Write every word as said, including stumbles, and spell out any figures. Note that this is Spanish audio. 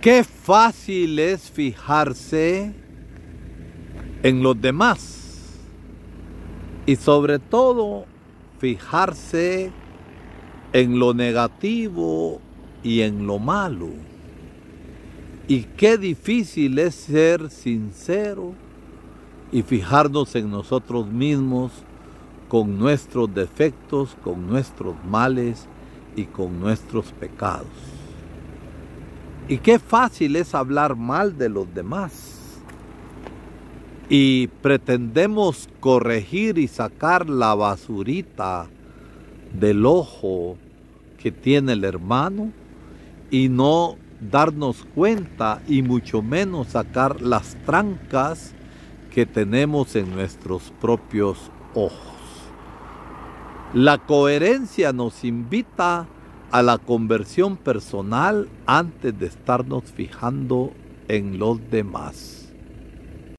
Qué fácil es fijarse en los demás y sobre todo fijarse en lo negativo y en lo malo. Y qué difícil es ser sincero y fijarnos en nosotros mismos con nuestros defectos, con nuestros males y con nuestros pecados. Y qué fácil es hablar mal de los demás. Y pretendemos corregir y sacar la basurita del ojo que tiene el hermano y no darnos cuenta y mucho menos sacar las trancas que tenemos en nuestros propios ojos. La coherencia nos invita a la conversión personal antes de estarnos fijando en los demás.